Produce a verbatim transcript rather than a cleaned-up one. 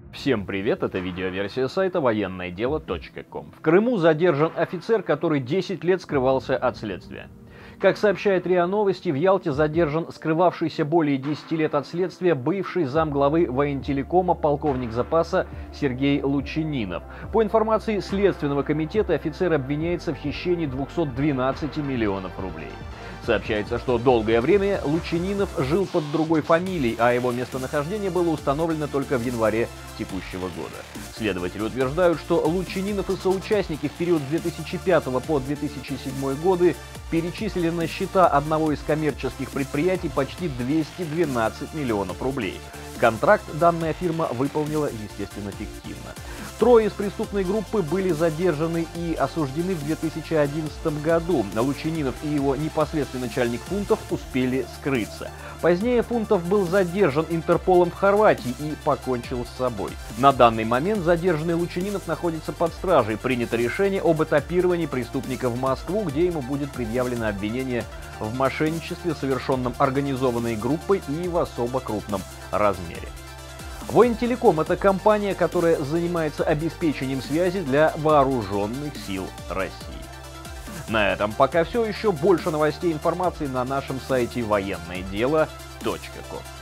Всем привет, это видеоверсия сайта военное дело точка ком. В Крыму задержан офицер, который десять лет скрывался от следствия. Как сообщает РИА Новости, в Ялте задержан скрывавшийся более десяти лет от следствия бывший замглавы воентелекома полковник запаса Сергей Лучининов. По информации Следственного комитета, офицер обвиняется в хищении двухсот двенадцати миллионов рублей. Сообщается, что долгое время Лучининов жил под другой фамилией, а его местонахождение было установлено только в январе текущего года. Следователи утверждают, что Лучининов и соучастники в период с две тысячи пятого по две тысячи седьмой годы перечислили на счета одного из коммерческих предприятий почти двести двенадцать миллионов рублей. Контракт данная фирма выполнила, естественно, фиктивно. Трое из преступной группы были задержаны и осуждены в две тысячи одиннадцатом году. Лучининов и его непосредственный начальник Фунтов успели скрыться. Позднее Фунтов был задержан Интерполом в Хорватии и покончил с собой. На данный момент задержанный Лучининов находится под стражей. Принято решение об этапировании преступника в Москву, где ему будет предъявлено обвинение в мошенничестве, совершенном организованной группой и в особо крупном размере. Воентелеком – это компания, которая занимается обеспечением связи для вооруженных сил России. На этом пока все. Еще больше новостей и информации на нашем сайте военное дело точка ком.